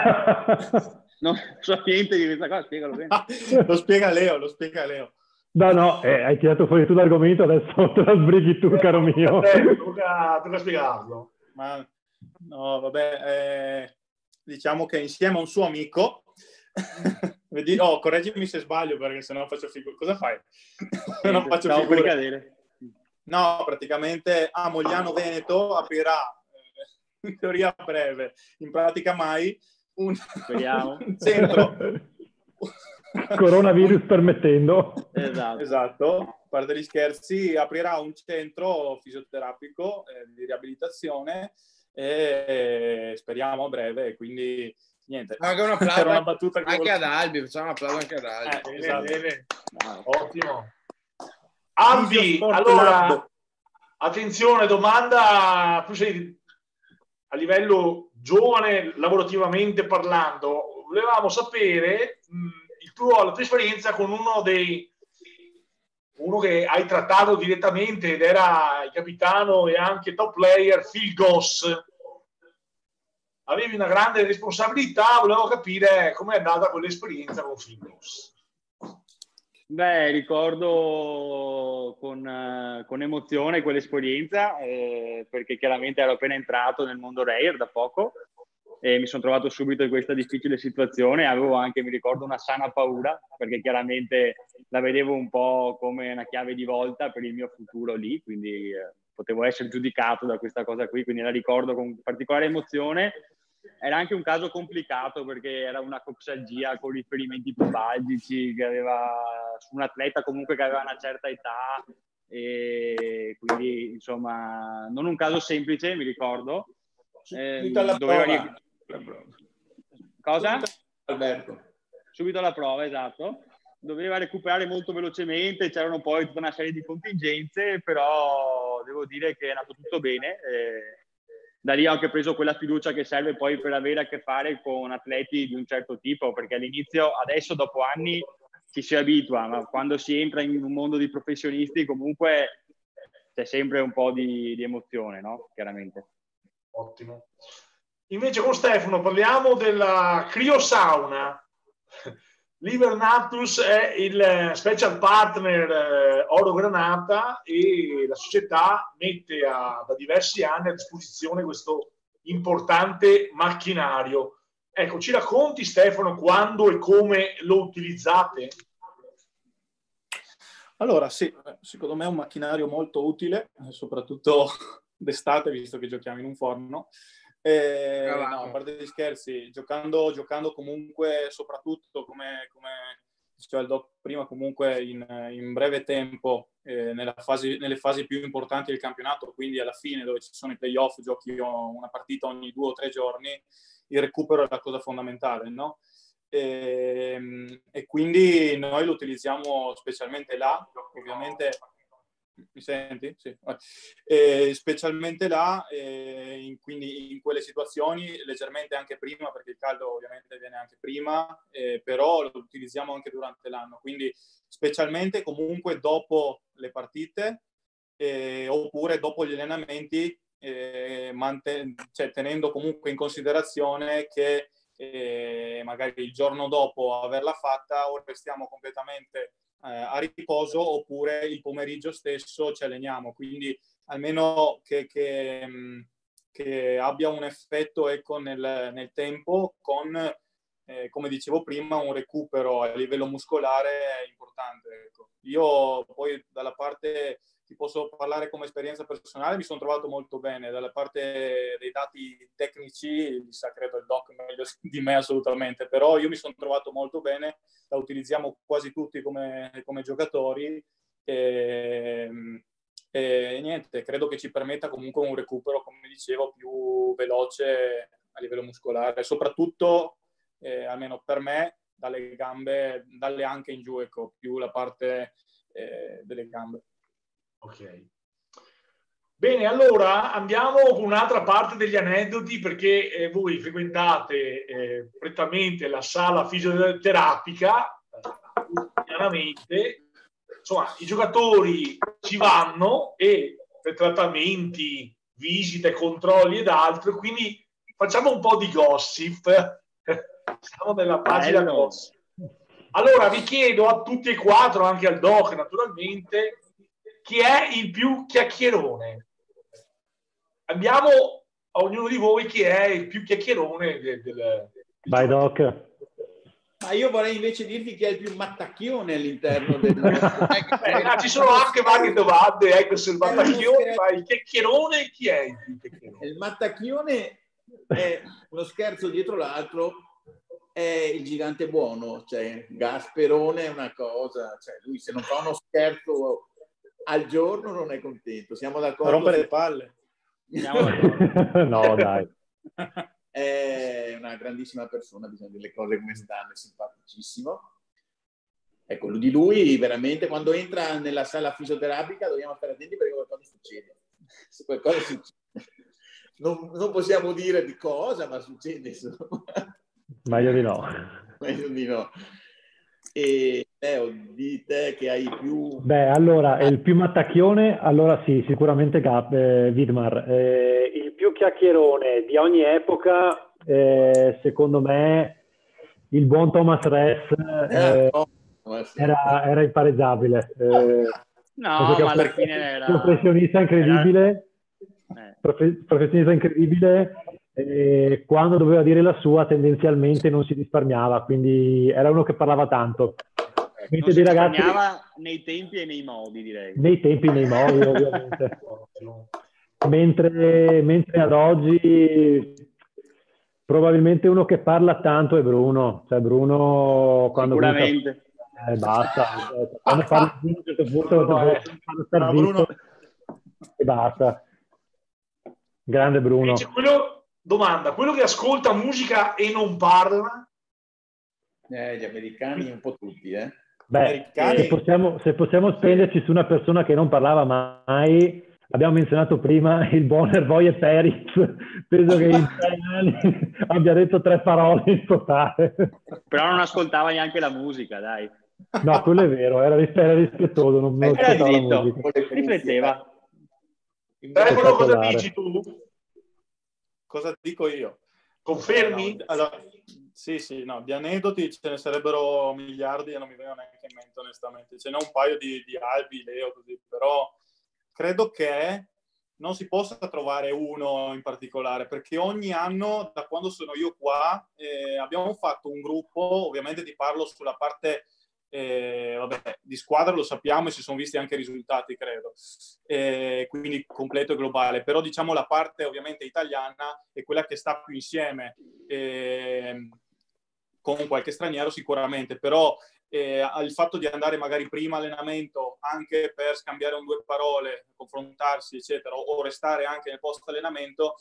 Non so niente di questa cosa, spiegalo bene. Lo spiega Leo, lo spiega Leo. No, no, eh, hai tirato fuori tu l'argomento, adesso te la sbrighi tu, eh, caro mio. Tocca, tocca spiegarlo. Ma, no, vabbè, eh, diciamo che insieme a un suo amico, vedi, oh, correggimi se sbaglio, perché sennò faccio figure. Cosa fai? Non faccio no, figure. Per cadere. No, praticamente a Mogliano Veneto aprirà, eh, in teoria a breve, in pratica mai, un, un centro... Coronavirus permettendo. Esatto. Esatto, a parte gli scherzi, aprirà un centro fisioterapico eh, di riabilitazione e speriamo a breve, quindi niente. Anche un applauso una battuta anche ad Albi, facciamo un applauso anche ad Albi. Eh, esatto. Bene. No. Ottimo. Albi, allora, Lab. Attenzione, domanda, tu sei a livello giovane, lavorativamente parlando, volevamo sapere... Mh, la tua esperienza con uno dei uno che hai trattato direttamente ed era il capitano e anche top player, Phil Goss. Avevi una grande responsabilità, volevo capire com'è andata quell'esperienza con Phil Goss. Beh, ricordo con, con emozione quell'esperienza, eh, perché chiaramente ero appena entrato nel mondo Rare da poco e mi sono trovato subito in questa difficile situazione. Avevo anche, mi ricordo, una sana paura, perché chiaramente la vedevo un po' come una chiave di volta per il mio futuro lì, quindi eh, potevo essere giudicato da questa cosa qui, quindi la ricordo con particolare emozione. Era anche un caso complicato perché era una coxalgia con riferimenti pubalgici che aveva su un atleta comunque che aveva una certa età, e quindi insomma non un caso semplice, mi ricordo. Eh, doveva... Cosa? Alberto. Subito alla prova, esatto. Doveva recuperare molto velocemente, c'erano poi tutta una serie di contingenze, però devo dire che è andato tutto bene. Eh, da lì ho anche preso quella fiducia che serve poi per avere a che fare con atleti di un certo tipo, perché all'inizio, adesso dopo anni, ci si abitua, ma quando si entra in un mondo di professionisti comunque c'è sempre un po' di, di emozione, no? Chiaramente. Ottimo. Invece con Stefano parliamo della criosauna. L'Ivernatus è il special partner eh, Oro Granata e la società mette a, da diversi anni a disposizione questo importante macchinario. Ecco, ci racconti Stefano quando e come lo utilizzate? Allora sì, secondo me è un macchinario molto utile, soprattutto d'estate, visto che giochiamo in un forno. Eh, no, a parte gli scherzi, giocando, giocando comunque, soprattutto come, come diceva il doc prima, comunque in, in breve tempo, eh, nella fase, nelle fasi più importanti del campionato, quindi alla fine dove ci sono i playoff, giochi una partita ogni due o tre giorni, il recupero è la cosa fondamentale, no? E, e quindi noi lo utilizziamo specialmente là, ovviamente. Mi senti? Sì. E specialmente là, e in, quindi in quelle situazioni, leggermente anche prima, perché il caldo ovviamente viene anche prima, eh, però lo utilizziamo anche durante l'anno, quindi specialmente comunque dopo le partite, eh, oppure dopo gli allenamenti, eh, manten- cioè, tenendo comunque in considerazione che eh, magari il giorno dopo averla fatta o restiamo completamente eh, a riposo, oppure il pomeriggio stesso ci alleniamo, quindi almeno che, che, che abbia un effetto, ecco, nel, nel tempo, con eh, come dicevo prima, un recupero a livello muscolare importante, ecco. Io poi dalla parte, ti posso parlare come esperienza personale, mi sono trovato molto bene. Dalla parte dei dati tecnici, li sa credo il doc meglio di me assolutamente, però io mi sono trovato molto bene, la utilizziamo quasi tutti come, come giocatori e, e niente, credo che ci permetta comunque un recupero, come dicevo, più veloce a livello muscolare, soprattutto, eh, almeno per me, dalle gambe, dalle anche in giù, ecco, più la parte eh, delle gambe. Ok. Bene, allora andiamo con un'altra parte degli aneddoti, perché eh, voi frequentate eh, prettamente la sala fisioterapica, chiaramente, insomma, i giocatori ci vanno e per trattamenti, visite, controlli ed altro, quindi facciamo un po' di gossip. Siamo nella pagina Bello. gossip. Allora vi chiedo a tutti e quattro, anche al doc naturalmente, chi è il più chiacchierone? Andiamo a ognuno di voi chi è il più chiacchierone del, del, del Vai Doc. Ma io vorrei invece dirti chi è il più mattacchione all'interno del nostro... Beh, ci sono anche varie domande, ecco, sul mattacchione, ma il chiacchierone chi è il più chiacchierone? Il mattacchione è uno scherzo dietro l'altro, è il gigante buono, cioè Gasperone è una cosa, cioè lui se non fa uno scherzo al giorno non è contento, siamo d'accordo? Rompere su... le palle. No, dai. È una grandissima persona, bisogna dire le cose come stanno, è simpaticissimo. Ecco, di lui veramente quando entra nella sala fisioterapica dobbiamo stare attenti perché qualcosa succede. Se qualcosa succede. Non, non possiamo dire di cosa, ma succede. Meglio di no. Meglio di no. E Leo, di te che hai più... Beh, allora, il più mattacchione, allora sì, sicuramente Gab, eh, Widmar. Eh, il più chiacchierone di ogni epoca, eh, secondo me, il buon Thomas Ress eh, Ah, no. era, era impareggiabile. Eh, No, ma alla fine era... Professionista incredibile, era... Eh. profe- professionista incredibile, e quando doveva dire la sua tendenzialmente non si risparmiava, quindi era uno che parlava tanto. Non si risparmiava nei tempi e nei modi, direi. Nei tempi e nei modi, ovviamente. mentre, mentre ad oggi probabilmente uno che parla tanto è Bruno. Cioè Bruno quando sicuramente comincia, eh, basta. Quando parla di un certo punto fanno star zitto e basta. Grande Bruno. Invece quello, domanda, quello che ascolta musica e non parla? Eh, gli americani un po' tutti, eh. Beh, se possiamo, se possiamo spenderci su una persona che non parlava mai, abbiamo menzionato prima il buon Ervoye Peris, penso che in tre anni abbia detto tre parole in totale. Però non ascoltava neanche la musica, dai. No, quello è vero, era, era rispettoso, non, non era ascoltava la zitto, musica. rifletteva. Stefano, cosa dici tu? Cosa dico io? Confermi? Eh, no, allora, sì, sì, no, di aneddoti ce ne sarebbero miliardi e non mi vengono neanche in mente onestamente. Ce n'è un paio di, di Albi, Leo, così, però credo che non si possa trovare uno in particolare, perché ogni anno, da quando sono io qua, eh, abbiamo fatto un gruppo, ovviamente ti parlo sulla parte eh, vabbè, di squadra, lo sappiamo e si sono visti anche i risultati, credo, eh, quindi completo e globale, però diciamo la parte ovviamente italiana è quella che sta più insieme, eh, con qualche straniero sicuramente, però eh, il fatto di andare magari prima allenamento anche per scambiare un due parole, confrontarsi eccetera, o restare anche nel post allenamento,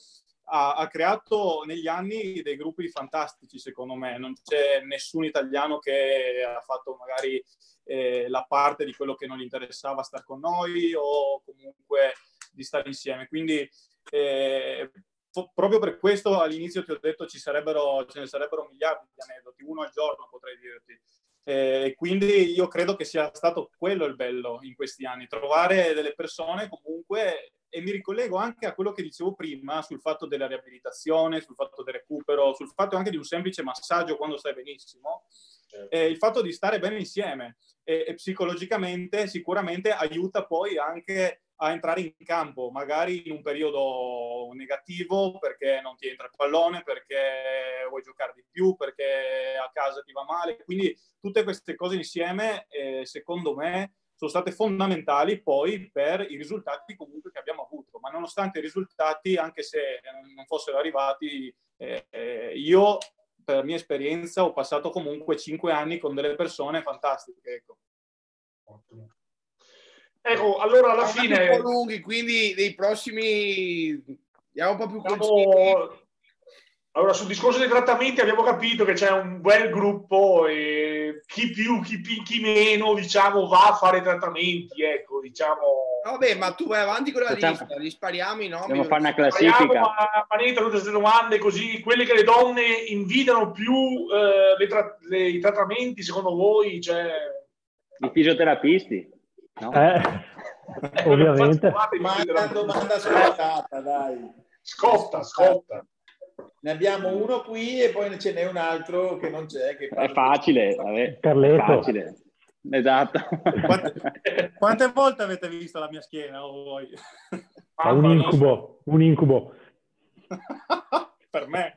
ha, ha creato negli anni dei gruppi fantastici, secondo me. Non c'è nessun italiano che ha fatto magari eh, la parte di quello che non gli interessava star con noi o comunque di stare insieme. Quindi eh, proprio per questo all'inizio ti ho detto ci sarebbero, ce ne sarebbero miliardi di aneddoti, uno al giorno potrei dirti. E eh, quindi io credo che sia stato quello il bello in questi anni, trovare delle persone comunque, e mi ricollego anche a quello che dicevo prima sul fatto della riabilitazione, sul fatto del recupero, sul fatto anche di un semplice massaggio quando stai benissimo, eh, il fatto di stare bene insieme e, e psicologicamente sicuramente aiuta poi anche a entrare in campo, magari in un periodo negativo perché non ti entra il pallone, perché vuoi giocare di più, perché a casa ti va male. Quindi tutte queste cose insieme, eh, secondo me, sono state fondamentali poi per i risultati comunque che abbiamo avuto. Ma nonostante i risultati, anche se non fossero arrivati, eh, eh, io, per mia esperienza, ho passato comunque cinque anni con delle persone fantastiche. Ecco. Ottimo. Ecco, allora alla Siamo fine... un po' lunghi, quindi dei prossimi... Andiamo un po' più Siamo... Allora, sul discorso dei trattamenti abbiamo capito che c'è un bel gruppo e chi più, chi, più, chi meno, diciamo, va a fare trattamenti, ecco, diciamo... Vabbè, ma tu vai avanti con la Facciamo... lista, li spariamo i nomi. Dobbiamo fare una classifica. Ma Manetta, tutte queste domande così, quelle che le donne invidiano più eh, le tra... le... i trattamenti, secondo voi, cioè... I fisioterapisti? No? Eh, ovviamente. Ma è una domanda scottata, dai. Scotta, scotta. Ne abbiamo uno qui e poi ce n'è un altro che non c'è. Che è facile, vabbè. Carletto. È facile. Esatto. Quante, quante volte avete visto la mia schiena o voi? È un incubo, un incubo. Per me.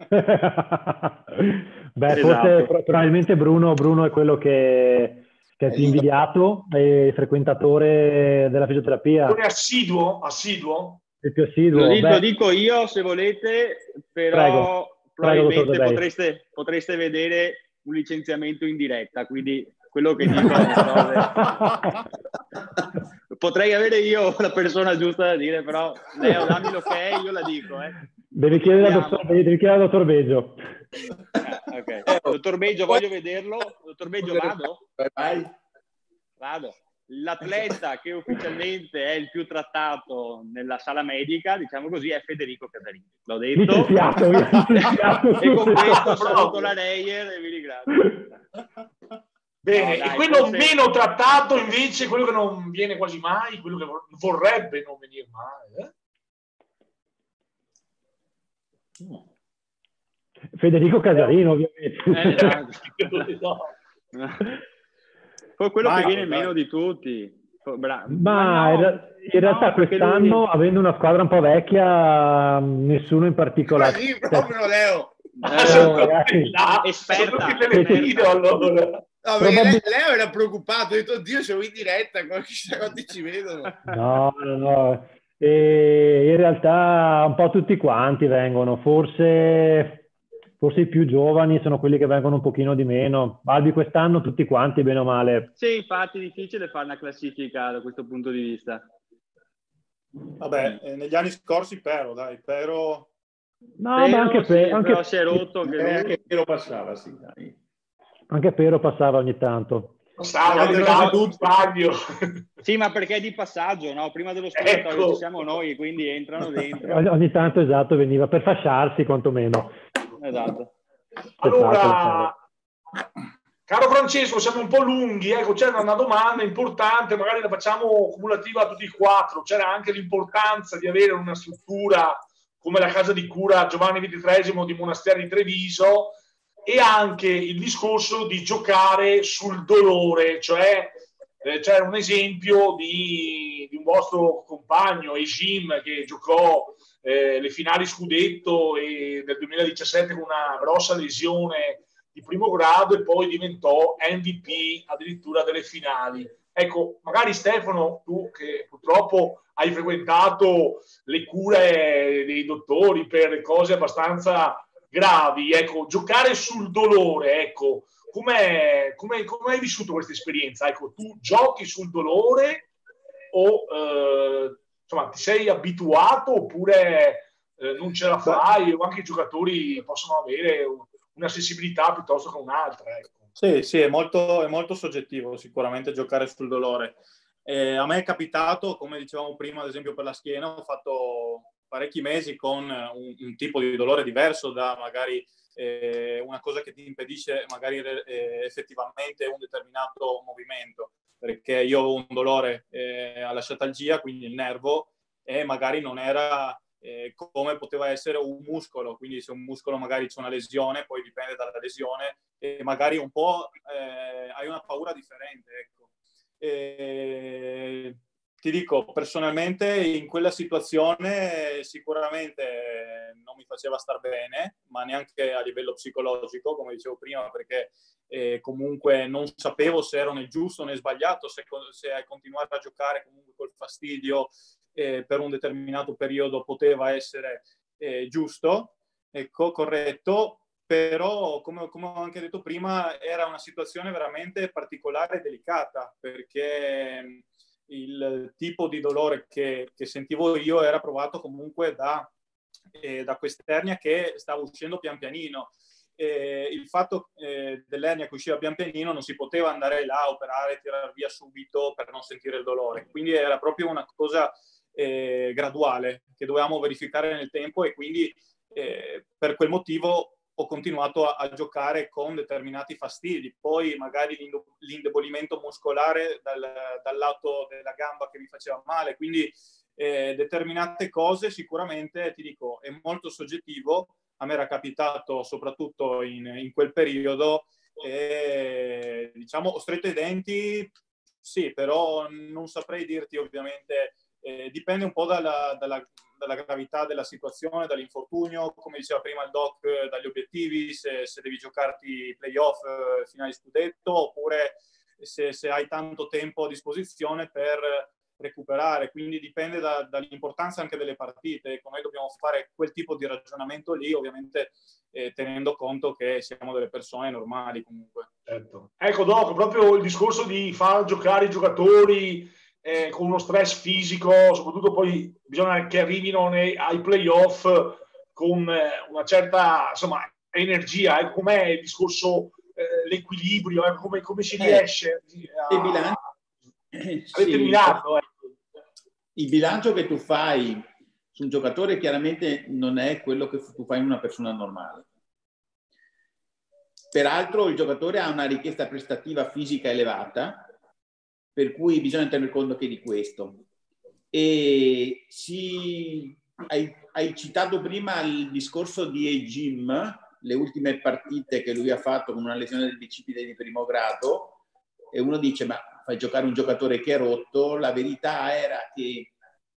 Beh, Esatto. forse probabilmente Bruno, Bruno è quello che... che è più invidiato, è frequentatore della fisioterapia. È assiduo, assiduo. Il più assiduo. Lo, dico, Beh, lo dico io se volete, però prego, probabilmente prego, potreste, potreste vedere un licenziamento in diretta, quindi quello che dico è potrei avere io la persona giusta da dire, però Leo, dammi l'ok, io la dico. Eh. Devi chiedere al dottor, devi chiedere al dottor Beggio. Eh, ok. Dottor Beggio, voglio vederlo. Dottor Beggio, vado? Vai. Vado. L'atleta che ufficialmente è il più trattato nella sala medica, diciamo così, è Federico Casarini. L'ho detto. Licenziato, licenziato. E con questo saluto la Reyer e vi ringrazio. Bene, No, dai, e quello forse... meno trattato invece, quello che non viene quasi mai, quello che vorrebbe non venire mai. Eh? Federico Casarino, ovviamente. Eh, esatto. Poi quello Vai, che viene vai. meno di tutti. Bra- Ma no, in realtà no, perché quest'anno, lui- avendo una squadra un po' vecchia, nessuno in particolare. Sì, proprio Leo. Eh, Oh, ragazzi. esperta, Sono tutte le video, allora. No, perché Leo, Leo era preoccupato, ha detto, oddio, siamo in diretta, chissà quanti ci vedono. No, no, no. E in realtà un po' tutti quanti vengono, forse, forse i più giovani sono quelli che vengono un pochino di meno. Albi quest'anno tutti quanti, bene o male. Sì, infatti è difficile fare una classifica da questo punto di vista. Vabbè, eh, negli anni scorsi Pero, dai, Pero... No, Pero, ma anche, sì, per, anche, però si è rotto anche Eh, lui. anche Pero passava, sì, dai. anche Pero passava ogni tanto. Stava No, di però- là, tu sbaglio. Sì, ma perché è di passaggio, no? Prima dello spogliatoio Ecco. ci siamo noi, quindi entrano dentro. Ogni, ogni tanto, esatto, veniva per fasciarsi quantomeno. Esatto. Allora, caro Francesco, siamo un po' lunghi, ecco, c'era una domanda importante, magari la facciamo cumulativa a tutti e quattro. C'era anche l'importanza di avere una struttura come la casa di cura Giovanni ventitreesimo di Monasteri di Treviso, e anche il discorso di giocare sul dolore, cioè eh, c'era un esempio di, di un vostro compagno, Ejim, che giocò eh, le finali scudetto e del duemiladiciassette con una grossa lesione di primo grado e poi diventò M V P addirittura delle finali. Ecco, magari Stefano, tu che purtroppo hai frequentato le cure dei dottori per cose abbastanza gravi, ecco, giocare sul dolore, ecco, come hai vissuto questa esperienza? Ecco, tu giochi sul dolore o eh, insomma ti sei abituato oppure eh, non ce la fai, o anche i giocatori possono avere una sensibilità piuttosto che un'altra. Ecco. Sì, sì, è molto, è molto soggettivo sicuramente giocare sul dolore. Eh, a me è capitato, come dicevamo prima, ad esempio per la schiena, ho fatto parecchi mesi con un, un tipo di dolore diverso da magari eh, una cosa che ti impedisce magari eh, effettivamente un determinato movimento, perché io ho un dolore eh, alla sciatalgia, quindi il nervo, e magari non era eh, come poteva essere un muscolo, quindi se un muscolo magari c'è una lesione, poi dipende dalla lesione, e magari un po' eh, hai una paura differente, ecco. E ti dico, personalmente in quella situazione sicuramente non mi faceva star bene, ma neanche a livello psicologico, come dicevo prima, perché eh, comunque non sapevo se ero né giusto né sbagliato, se, se continuare a giocare comunque col fastidio eh, per un determinato periodo poteva essere eh, giusto, ecco, corretto. Però, come, come ho anche detto prima, era una situazione veramente particolare e delicata, perché il tipo di dolore che, che sentivo io era provato comunque da, eh, da quest'ernia che stava uscendo pian pianino. Eh, il fatto eh, dell'ernia che usciva pian pianino non si poteva andare là a operare, tirare via subito per non sentire il dolore. Quindi era proprio una cosa eh, graduale che dovevamo verificare nel tempo, e quindi eh, per quel motivo ho continuato a, a giocare con determinati fastidi. Poi magari l'indebolimento muscolare dal, dal lato della gamba che mi faceva male, quindi eh, determinate cose sicuramente, ti dico, è molto soggettivo. A me era capitato soprattutto in, in quel periodo, e diciamo ho stretto i denti, sì, però non saprei dirti ovviamente, eh, dipende un po' dalla, dalla dalla gravità della situazione, dall'infortunio, come diceva prima il doc, dagli obiettivi, se, se devi giocarti playoff, eh, finale scudetto, oppure se, se hai tanto tempo a disposizione per recuperare. Quindi dipende da, dall'importanza anche delle partite. Ecco, noi dobbiamo fare quel tipo di ragionamento lì, ovviamente eh, tenendo conto che siamo delle persone normali comunque. Certo. Ecco doc, proprio il discorso di far giocare i giocatori Eh, con uno stress fisico, soprattutto poi bisogna che arrivino nei, ai playoff con eh, una certa insomma, energia. Eh, com'è il discorso, eh, l'equilibrio, eh, come, come si riesce eh, a, il bilancio, a determinarlo? Sì, eh. Il bilancio che tu fai su un giocatore chiaramente non è quello che tu fai in una persona normale. Peraltro il giocatore ha una richiesta prestativa fisica elevata, per cui bisogna tener conto anche di questo. E si, hai, hai citato prima il discorso di Ejim, le ultime partite che lui ha fatto con una lesione del bicipite di primo grado, e uno dice ma fai giocare un giocatore che è rotto. La verità era che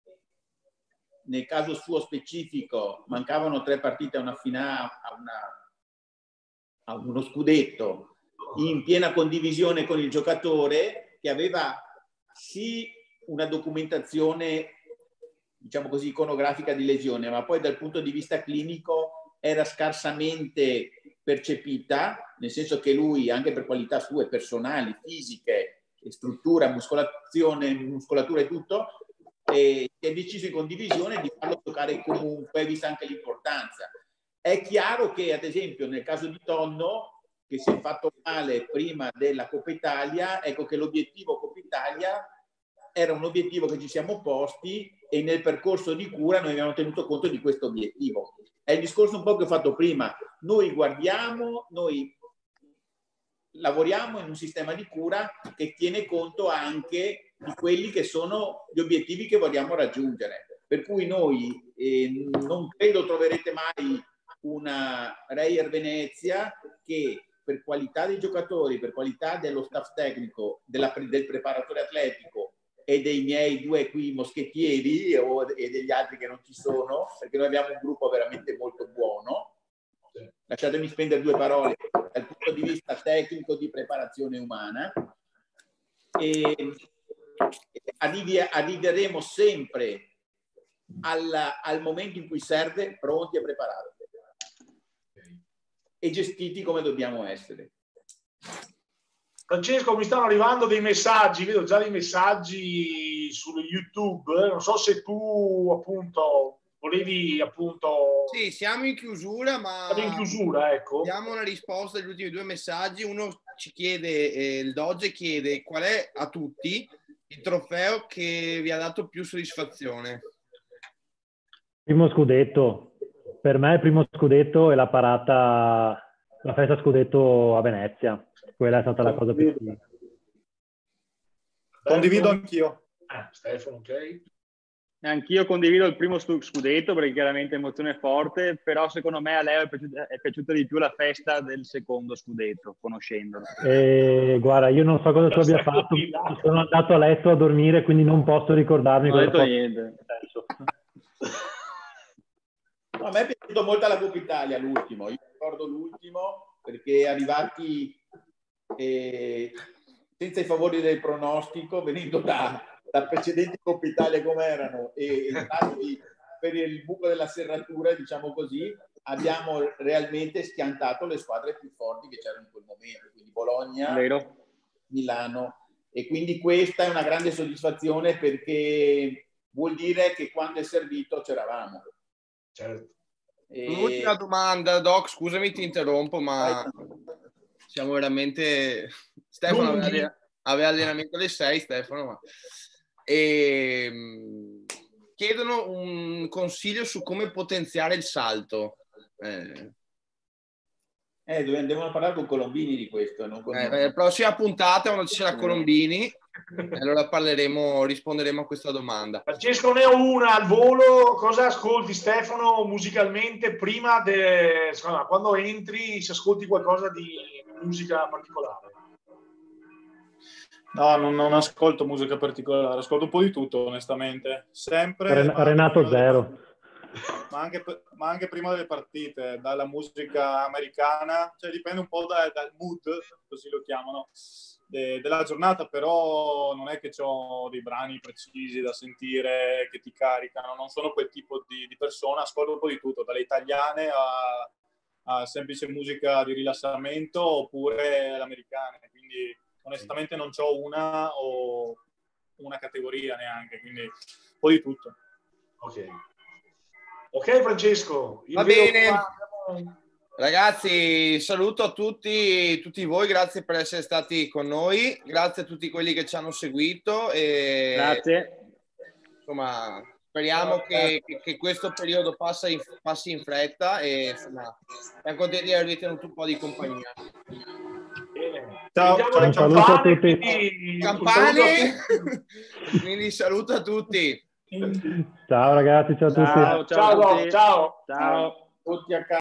nel caso suo specifico mancavano tre partite a una finale, a, una, a uno scudetto, in piena condivisione con il giocatore, che aveva sì una documentazione, diciamo così, iconografica di lesione, ma poi dal punto di vista clinico era scarsamente percepita, nel senso che lui, anche per qualità sue personali, fisiche, struttura, muscolazione, muscolatura e tutto, eh, si è deciso in condivisione di farlo giocare comunque, vista anche l'importanza. È chiaro che, ad esempio, nel caso di Tonno, che si è fatto male prima della Coppa Italia, ecco che l'obiettivo Coppa Italia era un obiettivo che ci siamo posti, e nel percorso di cura noi abbiamo tenuto conto di questo obiettivo. È il discorso un po' che ho fatto prima. Noi guardiamo, noi lavoriamo in un sistema di cura che tiene conto anche di quelli che sono gli obiettivi che vogliamo raggiungere. Per cui noi eh, non credo troverete mai una Reyer Venezia che per qualità dei giocatori, per qualità dello staff tecnico, della, del preparatore atletico e dei miei due qui moschettieri o, e degli altri che non ci sono, perché noi abbiamo un gruppo veramente molto buono. Lasciatemi spendere due parole dal punto di vista tecnico di preparazione umana. E arrivi, arriveremo sempre al, al momento in cui serve, pronti e preparati e gestiti come dobbiamo essere. Francesco, mi stanno arrivando dei messaggi, vedo già dei messaggi su YouTube, non so se tu appunto volevi appunto... Sì, siamo in chiusura, ma... Siamo in chiusura, ecco. Diamo una risposta agli ultimi due messaggi. Uno ci chiede, eh, il Doge chiede qual è a tutti il trofeo che vi ha dato più soddisfazione. Primo scudetto. Per me il primo scudetto è la parata, la festa scudetto a Venezia. Quella è stata la cosa più... Condivido anch'io. Ah, Stefano, ok. Anch'io condivido il primo scudetto perché chiaramente emozione forte, però secondo me a lei è piaciuta, è piaciuta di più la festa del secondo scudetto, conoscendolo. E, guarda, io non so cosa tu abbia fatto, sono andato a letto a dormire, quindi non posso ricordarmi. Non ho cosa detto posso... niente. No, a me è piaciuto molto la Coppa Italia, l'ultimo. Io ricordo l'ultimo perché arrivati eh, senza i favori del pronostico, venendo da, da precedenti Coppa Italia come erano e entrati per il buco della serratura, diciamo così, abbiamo realmente schiantato le squadre più forti che c'erano in quel momento, quindi Bologna, Vero. Milano. E quindi questa è una grande soddisfazione perché vuol dire che quando è servito c'eravamo. Certo. E... Un'ultima domanda, Doc, scusami ti interrompo, ma siamo veramente... Stefano aveva, aveva allenamento alle sei, Stefano, ma... E... chiedono un consiglio su come potenziare il salto. Eh... Eh, devono parlare con Colombini di questo. Non con eh, la prossima puntata, quando ci sarà Colombini, allora parleremo, risponderemo a questa domanda. Francesco, ne ho una al volo. Cosa ascolti, Stefano, musicalmente prima de... Insomma, quando entri, se ascolti qualcosa di musica particolare? No, non, non ascolto musica particolare, ascolto un po' di tutto, onestamente. Sempre. Ren- Renato Zero. Ma anche, ma anche prima delle partite, dalla musica americana, cioè dipende un po' da, dal mood, così lo chiamano, de, della giornata, però non è che ho dei brani precisi da sentire che ti caricano, non sono quel tipo di, di persona, ascolto un po' di tutto, dalle italiane a, a semplice musica di rilassamento oppure l'americana, quindi onestamente non c'ho una o una categoria neanche, quindi un po' di tutto. Ok. Ok Francesco, va bene ragazzi, saluto a tutti, tutti voi, grazie per essere stati con noi, grazie a tutti quelli che ci hanno seguito e grazie, insomma speriamo che, che, che questo periodo passa in, passi in fretta e insomma siamo contenti di avervi tenuto un po' di compagnia. Bene. Ciao, ciao, un saluto a tutti. Quindi, campane quindi saluto a tutti. Ciao ragazzi, ciao a tutti. Ciao, ciao, ciao, a tutti. ciao. Ciao. Tutti a casa.